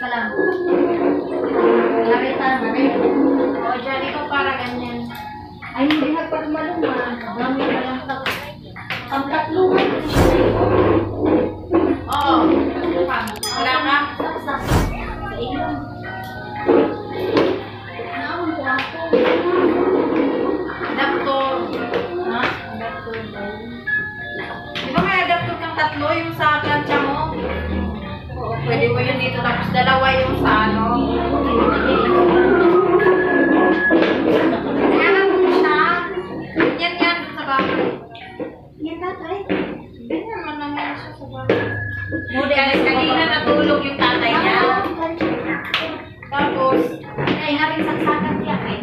ka lang. Narita naman. O, dyan, ikaw para ganyan. Ay, hindi na pa lumaluma. Dami pa lang ang tatlungan. Oo. Wala ka? Sa iyo. Naman ko ako. Adaptor. Ha? Adaptor ba yun? Di ba may adaptor kang tatlo yung sa plancha mo? Oo, pwede mo yun dito. Tapos dalawa yung sa ano. Kaya naman siya. Yan yan sa bahay. Yan tatay. Ganyan man naman siya sa bahay. Kanina natulog yung tatay niya. Tapos, ay namin saksakan siya eh.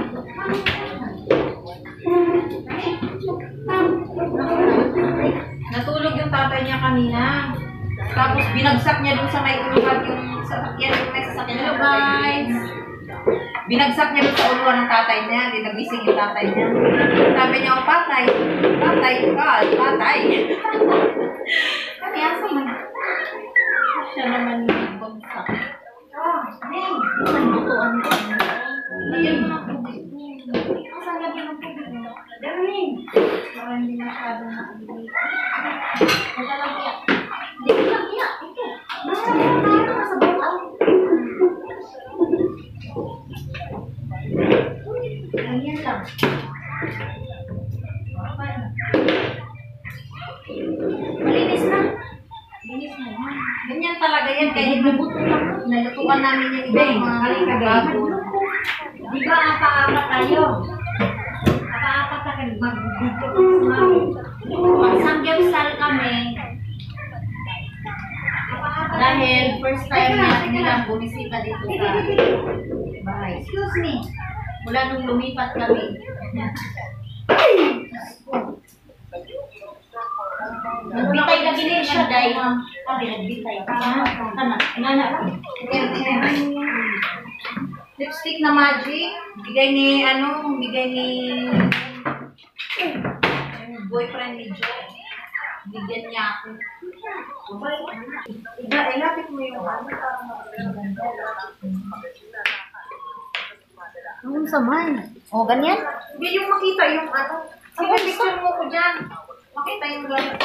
Natulog yung tatay niya kanina. Tapos binagsak niya dun sa may uluhan yung sasakyan, yung may sasakyan. Hello guys! Binagsak niya dun sa uluhan ng tatay niya. Di nagising yung tatay niya. Sabi niya, oh patay. Patay ka, patay. Kami asa man. Siya naman yung bagsak. Neng! Butuan mo. Lagyan mo ng tubig. Saan lagyan ng tubig mo? Neng! Para hindi masyadong nakabili. Wala lang kaya. Hindi ko lang kaya. Ito. Nasa sa bawang. Ganyan lang. Malinis na. Linis na yan. Ganyan talaga yan. Kahit nalutuan namin yung iba yung mga bago. Di ba apa-apa tayo? Apa-apa ka kayo mag-video ko sa mami. Samgyapsal kami. Dahil first time natin nilang bumisita dito sa bahay. Excuse me. Mula nung lumipat kami. Nagbitay na gini siya dahil kami nagbitay. Lipstick na Magic. Bigay ni boyfriend ni Joe. Bigyan niya ako. Ilapit mo yung ano. Anong saman? O, ganyan? Hindi yung makita yung ano. Sige, picture mo ko dyan. Makita yung gano'n.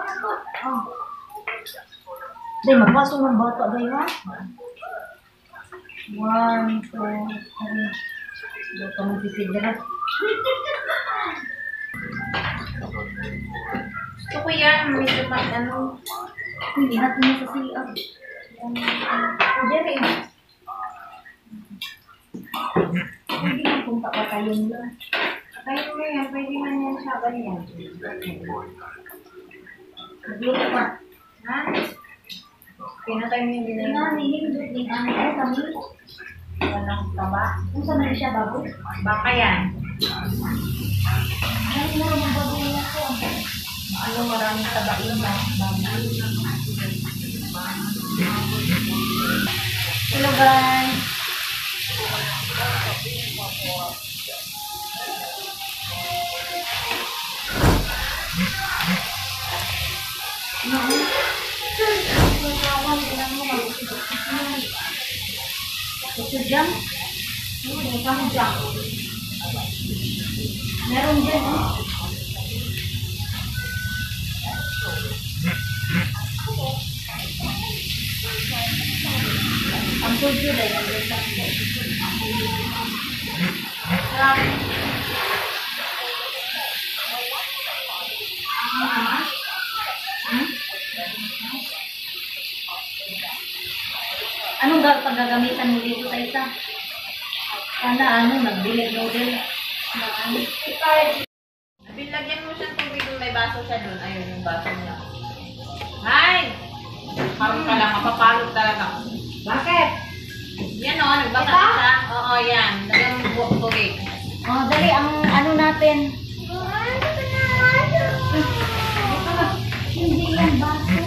Hindi, magpasok ng bata ba yun? 1, 2, 3. Bata mong pisigara. Gusto ko yan. Medyo ano. Hindi natin mo sa siya. Diyan eh. Hindi na punta pa tayo nila. Tayo mo yan. Pwede man yan siya. Ganyan. Nagluto pa. Ha? Pinatay mo yung dinay. Nanginindot din ang kami. Walang taba. Kung saan na siya baboy? Baka yan. Ay, maraming baboy na ko. Ano maraming tabain na baboy. Hello guys. Ito dyan? May kamo dyan. Meron dyan, oh. Ang tulyo dahil ang ganda. Anong paggagamitan mo dito sa isa? Sana nagbilag noodle. Bilagyan mo siya tubig doon, may baso siya doon. Ayun yung baso niya. Hi! Parang ka lang, mapapalot talaga. Bakit? Yan o, nagbasa siya. Oo, yan. Dagang buwak tubig. Dali, ang ano natin. Hindi yan baso.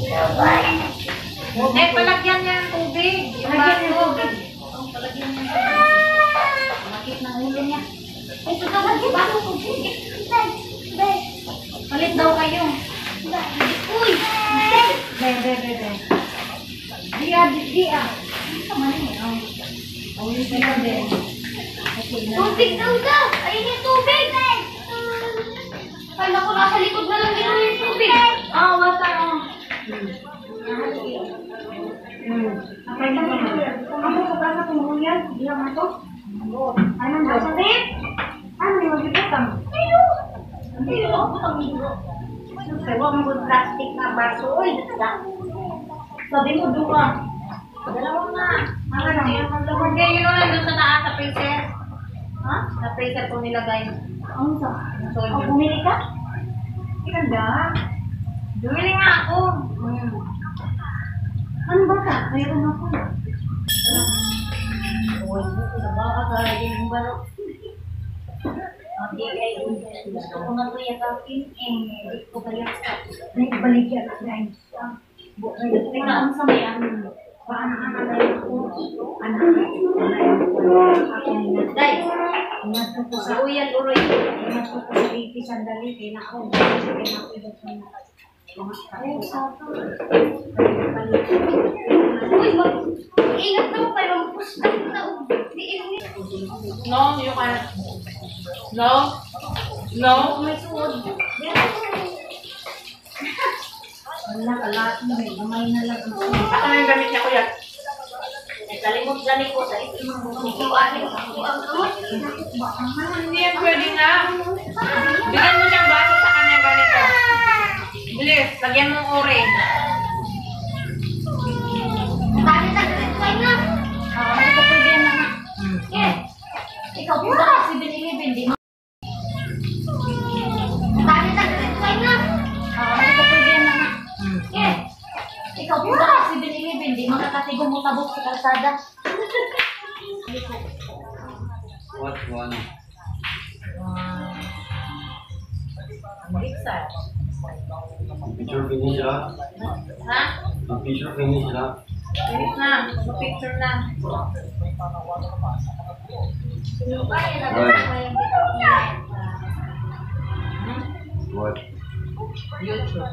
Palagyan niya ng tubig. Yung baso. Palagyan niya ng tubig. Makit ng ulo niya. Ay, palagyan ba ng tubig? Palit daw kayo. Uy! Be. siya, di ah. Tama na yun. Ulit na din. Tubig daw daw! Ayun yung tubig! Kala ko nasa likod na lang dito yung tubig. Wata. Ako ko ba na kumuyan? Hindi naman to? Anong daw? Sakit? Ano yung magigitang? Hindi yung butang nito. Huwag mo plastic na baso. Sabi mo duka. Dalawa nga. Hindi, yun lang nandun sa taas sa freezer. Ha? Sa freezer ko nilagay. Ang sa? Soju. Bumili ka? Ganda. Bumili nga ako. Ano ba ka? Mayroon ako. Huwag mo ko na baka kaya yung balo. Gusto ko na ito yakapin. Hindi ko kaya. Nagbalik yan. Guys. Tingnan sa may ano. Paano ka nalayo ko? Anak Day, Ingat ko sa uyan uroy. ingat ko sa baby sandali. Kaya ako. Kaya ako ito sa Ay, sapo. Uy, ingat naman kayo. Pusta na. No, you can't. No. No. May suod. Wala, kalat mo. Gamay na lang. Ako na yung gamit niya, kuya. Kalimot gani ko sa isang hindi yan pwede na. Bigyan mo siyang baso sa kanya ganito. Bilis, lagyan mo orange. Dali na, dali na. Hindi ko pwede yan na. Ikaw po ba kasi binilibin, di mo? Dali na, dali na. Hindi ko pwede yan na. Ikaw po ba kasi binilibin, di mo nakatigo mo tabok sa kalsada? What one? Picture finish lah. Ha? Picture finish lah. Finish na. Picture na. What? YouTube.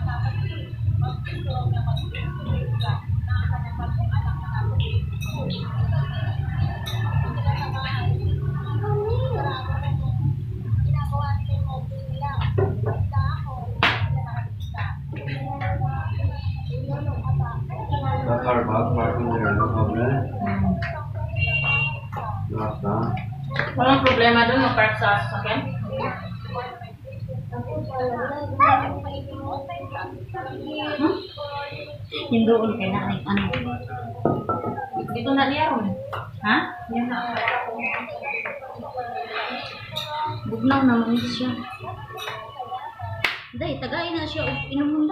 The car parking there, no problem. Not done. Walang problema doon mag-park sa sasakyan? Yung doon kay na ano. Dito na niya ron. Ha? Yan na. Bugnaw naman siya. Day, tagay na siya. Inom mo na.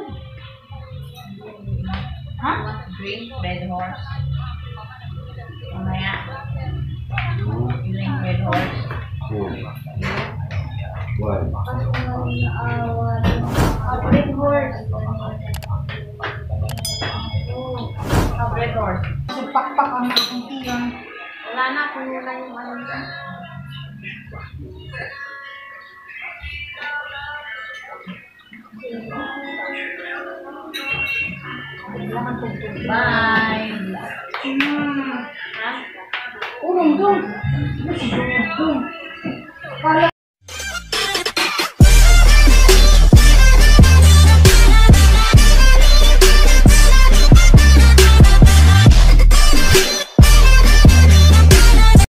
Ha? Drink red horse. Mamaya. Drink red horse. Why? Red horse. Red horse. Pakpak ang aking tiyan. Wala na. Puno na yung ano. Bye. Ha? Urong doon.